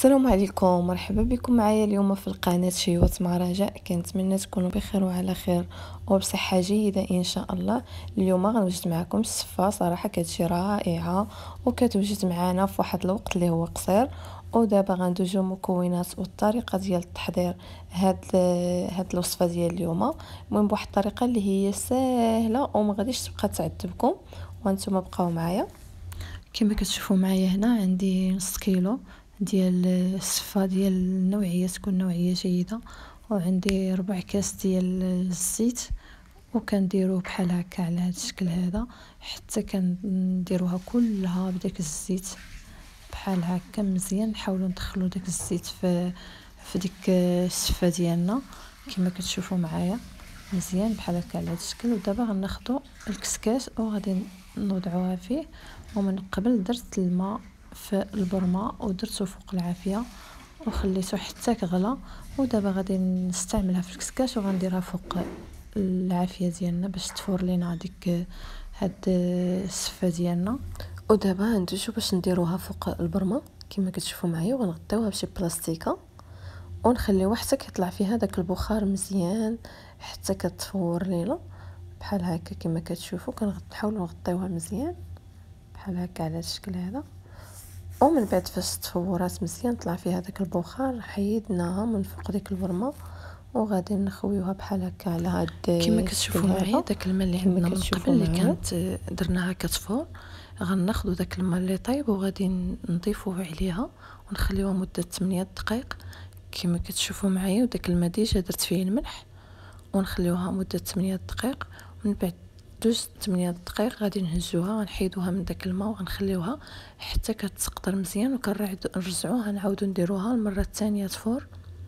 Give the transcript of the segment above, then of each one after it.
السلام عليكم، مرحبا بكم معايا اليوم في القناة شيوات مع رجاء. كنتمنى تكونوا بخير وعلى خير وبصحة جيدة ان شاء الله. اليوم غنوجد معكم السفة، صراحة كتجي رائعة وكتوجد معنا في واحد الوقت اللي هو قصير. ودابا غندوزو المكونات والطريقة ديال التحضير هاد الوصفة ديال اليوم. المهم بواحد الطريقة اللي هي سهلة وما غاديش تبقى تعذبكم، وانتم بقاو معايا. كما كتشوفوا معايا هنا عندي نص كيلو ديال السفه ديال النوعيه تكون نوعيه جيده، وعندي ربع كاس ديال الزيت، وكنديروه بحال هكا على هذا الشكل هذا حتى كنديروها كلها بداك الزيت بحال هكا مزيان. نحاولوا ندخلوا داك الزيت في ديك السفه ديالنا كما كتشوفوا معايا مزيان بحال هكا على هذا الشكل. ودابا غناخذوا الكسكاس وغادي نوضعوها فيه، ومن قبل درت الماء في البرمه ودرته فوق العافيه وخليته حتى كغلى. ودابا غادي نستعملها في الكسكاس وغنديرها فوق العافيه ديالنا باش تفور لينا ديك هاد السفه ديالنا. ودابا ندوزو باش نديروها فوق البرمه كما كتشوفوا معايا، وغنغطيوها بشي بلاستيكه ونخليوها حتى كيطلع فيها داك البخار مزيان حتى كتفور لينا بحال هكا كما كتشوفوا. كنحاولوا نغطيوها مزيان بحال هكا على الشكل هذا. ومن بعد فاش تفورات مزيان طلع فيها داك البخار، حيدناها من فوق ديك البرمه وغادي نخويوها بحال هكا على هاد كما كتشوفوا معايا داك الماء اللي عندنا من قبل اللي كانت درناها كتفور. غناخذوا داك الماء اللي طايب وغادي نضيفوه عليها ونخليوها مده 8 دقائق كما كتشوفوا معايا. وداك الماء ديجا درت فيه الملح ونخليوها مده 8 دقائق. من بعد دوز 8 دقائق غادي نهزوها، غنحيدوها من داك الماء وغنخليوها حتى كتسقطر مزيان، وكنرجعوها نعاودو نديروها المره الثانيه تفور.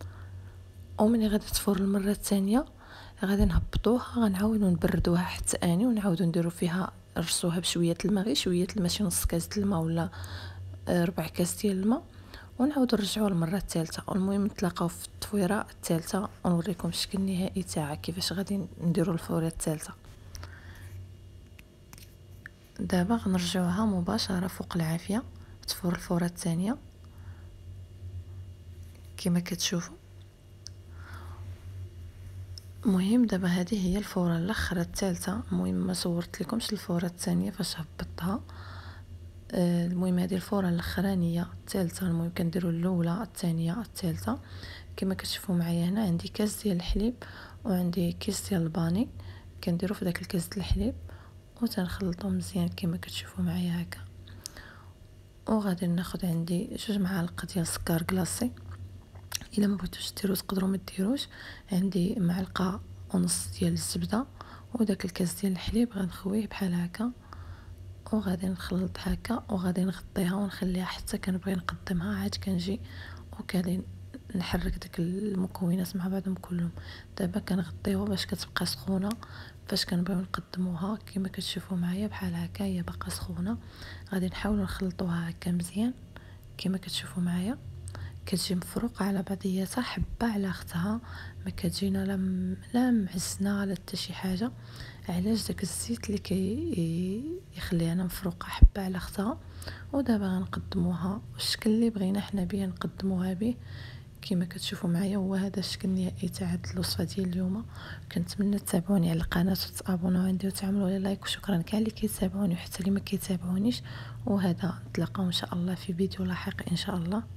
ومني غادي تفور المره الثانيه غادي نهبطوها، غنعاودو نبردوها حتى اني ونعاودو نديرو فيها نرصوها بشويه الماء، غير شويه الماء، ماشي نص كاس الماء ولا ربع كاس ديال الماء، ونعاودو نرجعوها المره الثالثه. المهم نتلاقاو في التفويره الثالثه ونوريكم الشكل النهائي تاعها كيفاش غادي نديرو الفوره الثالثه. دابا غنرجعوها مباشره فوق العافيه تفور الفوره الثانيه كما كتشوفوا. المهم دابا هذه هي الفوره الاخرى الثالثه. المهم ما صورت لكمش الفوره الثانيه فاش هبطتها. المهم هذه الفوره الاخرانيه الثالثه. المهم كنديروا الاولى الثانيه الثالثه. كما كتشوفوا معايا هنا عندي كاس ديال الحليب وعندي كيس ديال الباني، كنديروا في داك الكاس ديال الحليب وتنخلطو مزيان كما كتشوفوا معايا هكا. وغادي ناخذ عندي 2 معالق ديال سكر كلاصي، الا ما بغيتوش ديروا تقدروا ما ديروش. عندي معلقه ونص ديال الزبده، وداك الكاس ديال الحليب غنخويه بحال هكا وغادي نخلط هكا وغادي نغطيها ونخليها حتى كنبغي نقدمها عاد كنجي وكادي نحرك داك المكونات مع بعضهم كلهم. دابا كنغطيوها باش كتبقى سخونه فاش كنبغيو نقدموها كما كتشوفوا معايا بحال هكا هي باقا سخونه. غادي نحاولوا نخلطوها هكا مزيان كما كتشوفوا معايا. كتجي مفروقه على بعضياتها حبه على اختها، ما كتجينا لا معسنه لا حتى شي حاجه. علاش داك الزيت اللي يخليها مفروقه حبه على اختها. ودابا غنقدموها والشكل اللي بغينا حنا بيه نقدموها به كما كتشوفوا معايا. هو هذا الشكل النهائي تاع هاد الوصفه ديال اليوم. كنتمنى تتابعوني على القناه وتابوناو عندي وتعملوا لي لايك، وشكرا كاع اللي كيتابعوني وحتى اللي ما كيتابعونيش. وهذا نتلاقاو ان شاء الله في فيديو لاحق ان شاء الله.